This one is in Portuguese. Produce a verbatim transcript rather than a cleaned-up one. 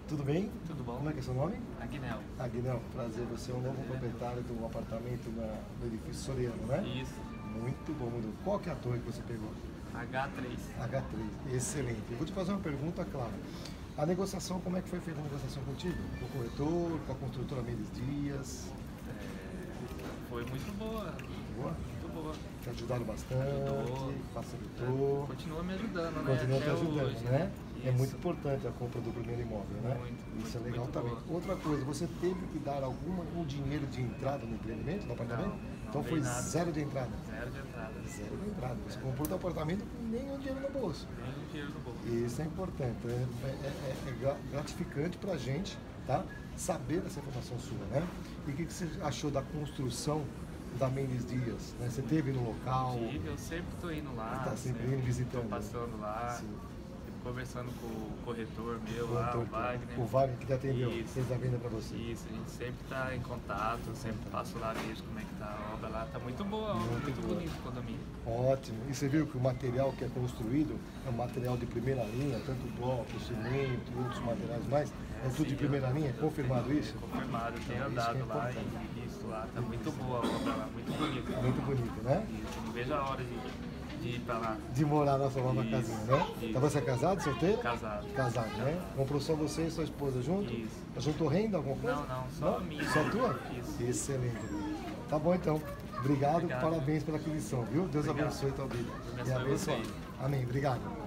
Tudo bem? Tudo bom? Como é que é seu nome? Aguinel. Aguinel, prazer. Você é o novo proprietário do apartamento na, do edifício Soriano, né? Isso. Muito bom, muito bom. Qual que é a torre que você pegou? H três. H três, excelente. Eu vou te fazer uma pergunta, Clara. A negociação, como é que foi feita a negociação contigo? Com o corretor, com a construtora Mendes Dias? É, foi muito boa. Boa? Muito boa. Te ajudaram bastante, Ajudou. facilitou. Continua me ajudando, né? Continua te Até ajudando, hoje, né? É Isso. muito importante a compra do primeiro imóvel, né? Muito, Isso muito, é legal muito também. boa. Outra coisa, você teve que dar algum um dinheiro de entrada no empreendimento, no apartamento? Não, não então dei foi nada. zero de entrada? Zero de entrada. Zero de entrada. Você comprou o apartamento com nenhum dinheiro no bolso. Nem um dinheiro no bolso. Isso é importante, é, é, é- é gra- gratificante pra gente, tá? Saber dessa informação sua, né? E o que, que você achou da construção da Mendes Dias, né? Você esteve no local? Tive, eu sempre tô indo lá. Tá sempre indo, visitando. Tô passando lá. Sim. Conversando com o corretor meu O lá, o corretor, Wagner. o Wagner que te atendeu, Isso. fez a venda pra você. Isso, a gente sempre tá em contato, sempre passo lá, vejo como é que tá a obra lá. Tá muito boa a obra, Muito muito, boa. bonito o condomínio. Ótimo. E você viu que o material que é construído é um material de primeira linha, tanto bloco, cimento e outros materiais mais, é tudo de Sim, primeira eu- linha? eu Confirmado tenho- isso? Confirmado, eu tenho Então, isso que é andado lá importante. e visto lá. Tá muito boa a obra lá, muito bonita. Muito bonito, né? Isso, não vejo a hora de, de ir pra lá. De morar na sua nova Isso, casinha, né? isso. Então você é casado, solteiro? Casado. Casado, né? Comprou só você e sua esposa junto? Isso. Juntou renda, alguma coisa? Não, não, só a minha. Só tua? Isso. Excelente. Tá bom então. Obrigado, Obrigado. parabéns pela aquisição, viu? Deus Obrigado. abençoe tua vida. Deus E abençoe abençoe. vocês. Amém. Obrigado.